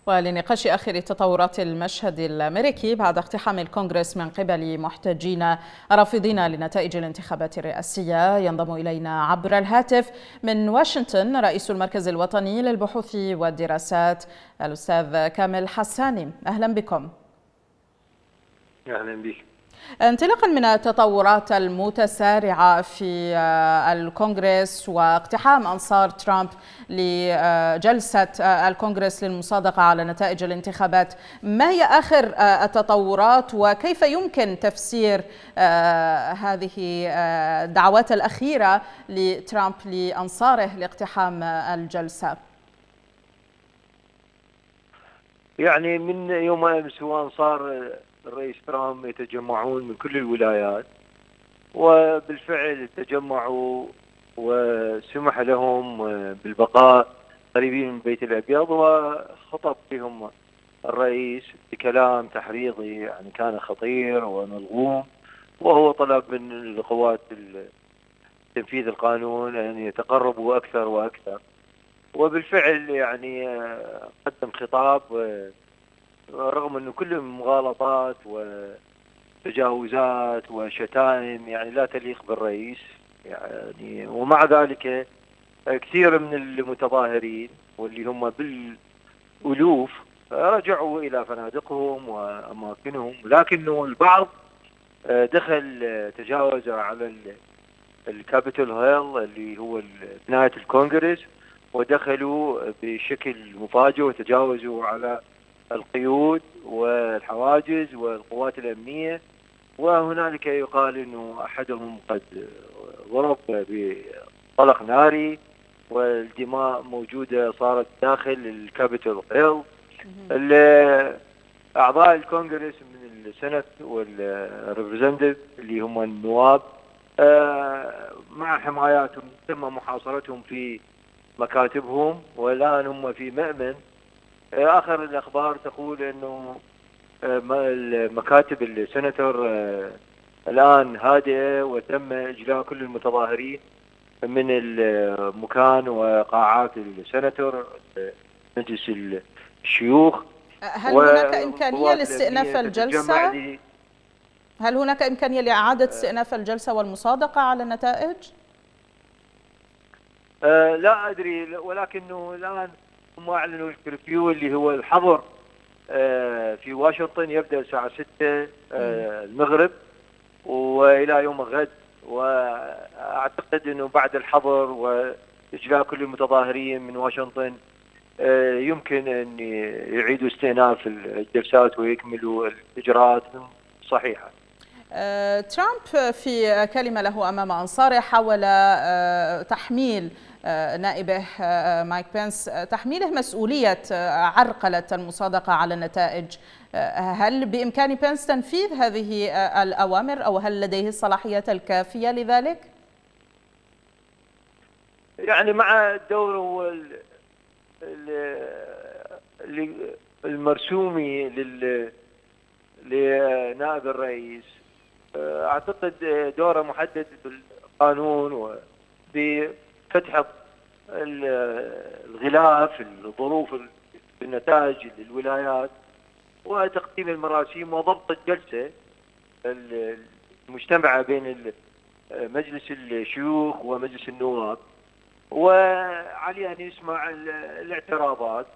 ولنقاش آخر تطورات المشهد الأمريكي بعد اقتحام الكونغرس من قبل محتجين رافضين لنتائج الانتخابات الرئاسية، ينضم إلينا عبر الهاتف من واشنطن رئيس المركز الوطني للبحوث والدراسات الأستاذ كامل حساني. أهلا بكم. أهلا بك. انطلاقا من التطورات المتسارعة في الكونغرس واقتحام أنصار ترامب لجلسة الكونغرس للمصادقة على نتائج الانتخابات، ما هي آخر التطورات وكيف يمكن تفسير هذه الدعوات الأخيرة لترامب لأنصاره لاقتحام الجلسة؟ يعني من يوم أمس وأنصار الرئيس ترامب يتجمعون من كل الولايات، وبالفعل تجمعوا وسمح لهم بالبقاء قريبين من البيت الأبيض، وخطب فيهم الرئيس بكلام تحريضي يعني كان خطير وملغوم، وهو طلب من القوات تنفيذ القانون أن يتقربوا أكثر وأكثر. وبالفعل يعني قدم خطاب رغم أنه كله مغالطات وتجاوزات وشتائم يعني لا تليق بالرئيس يعني، ومع ذلك كثير من المتظاهرين واللي هم بالألوف رجعوا إلى فنادقهم وأماكنهم، لكنه البعض دخل تجاوز على الكابيتول هيل اللي هو بناية الكونغرس، ودخلوا بشكل مفاجئ وتجاوزوا على القيود والحواجز والقوات الأمنية. وهنالك يقال أنه أحدهم قد ضرب بطلق ناري، والدماء موجودة صارت داخل الكابيتول هيل. أعضاء الكونغرس من السنت والريبريزنتيف اللي هم النواب مع حماياتهم تم محاصرتهم في مكاتبهم، والآن هم في مأمن. آخر الأخبار تقول أنه مكاتب السناتور الآن هادئة، وتم إجلاء كل المتظاهرين من المكان وقاعات السناتور مجلس الشيوخ. هل هناك إمكانية لاستئناف الجلسة؟ هل هناك إمكانية لإعادة استئناف الجلسة والمصادقة على النتائج؟ لا أدري، ولكنه الآن هم أعلنوا الكرفيو اللي هو الحظر في واشنطن يبدأ الساعة 6 المغرب وإلى يوم الغد، وأعتقد أنه بعد الحظر وإجلاء كل المتظاهرين من واشنطن يمكن أن يعيدوا استئناف الجلسات ويكملوا الإجراءات صحيحة. ترامب في كلمة له أمام أنصاره حاول تحميل نائبه مايك بنس تحميله مسؤولية عرقلة المصادقة على النتائج. هل بإمكان بنس تنفيذ هذه الأوامر أو هل لديه الصلاحيات الكافية لذلك؟ يعني مع الدور المرسومي لنائب الرئيس، أعتقد دوره محدد بالقانون وبفتح الغلاف الظروف النتائج للولايات وتقديم المراسيم وضبط الجلسة المجتمعة بين مجلس الشيوخ ومجلس النواب، وعليه أن يسمع الاعتراضات.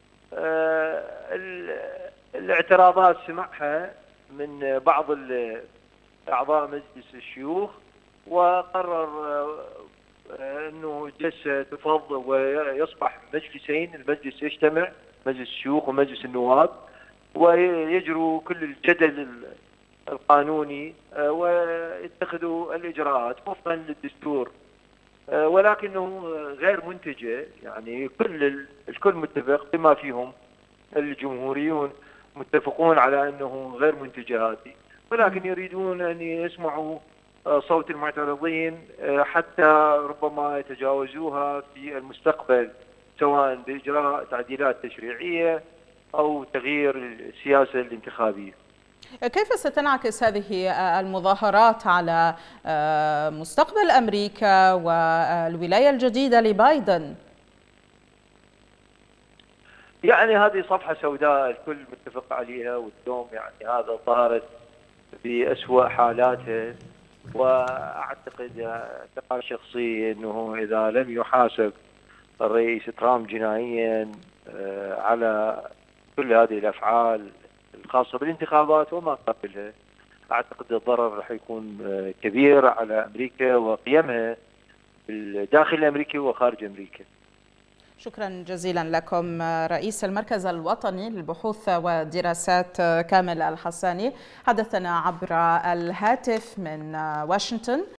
الاعتراضات سمعها من بعض أعضاء مجلس الشيوخ، وقرر أنه الجلسة تفض ويصبح مجلسين، المجلس يجتمع مجلس الشيوخ ومجلس النواب، ويجروا كل الجدل القانوني ويتخذوا الإجراءات وفقا للدستور، ولكنه غير منتجة. يعني الكل متفق بما فيهم الجمهوريون متفقون على أنه غير منتجة هذه، ولكن يريدون أن يسمعوا صوت المعترضين حتى ربما يتجاوزوها في المستقبل، سواء بإجراء تعديلات تشريعية أو تغيير السياسة الانتخابية. كيف ستنعكس هذه المظاهرات على مستقبل أمريكا والولاية الجديدة لبايدن؟ يعني هذه صفحة سوداء الكل متفق عليها، واليوم يعني هذا ظهرت بأسوأ حالاتها. وأعتقد اعتقاد شخصي أنه إذا لم يحاسب الرئيس ترامب جنائيا على كل هذه الأفعال الخاصة بالانتخابات وما قبلها، أعتقد الضرر راح يكون كبير على أمريكا وقيمها بالداخل الأمريكي وخارج أمريكا. شكرا جزيلا لكم رئيس المركز الوطني للبحوث والدراسات كامل الحساني، حدثنا عبر الهاتف من واشنطن.